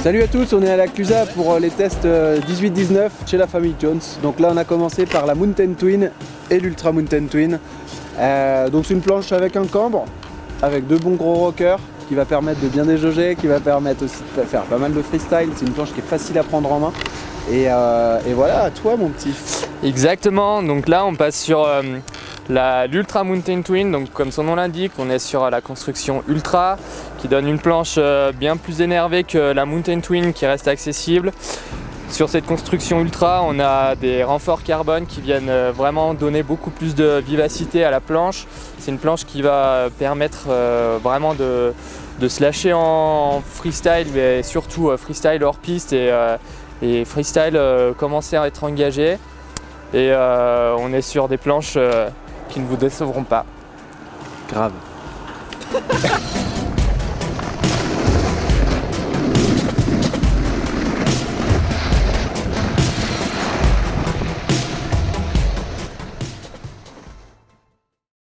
Salut à tous, on est à la Clusa pour les tests 18-19 chez la famille Jones. Donc là on a commencé par la Mountain Twin et l'Ultra Mountain Twin. Donc c'est une planche avec un cambre, avec deux bons gros rockers qui va permettre de bien déjauger, qui va permettre aussi de faire pas mal de freestyle. C'est une planche qui est facile à prendre en main. Et voilà, à toi mon petit. Exactement, donc là on passe sur l'Ultra Mountain Twin, donc comme son nom l'indique, on est sur la construction Ultra qui donne une planche bien plus énervée que la Mountain Twin qui reste accessible. Sur cette construction Ultra, on a des renforts carbone qui viennent vraiment donner beaucoup plus de vivacité à la planche. C'est une planche qui va permettre vraiment de se lâcher en freestyle, mais surtout freestyle hors piste et freestyle commencer à être engagé. Et on est sur des planches qui ne vous décevront pas. Grave.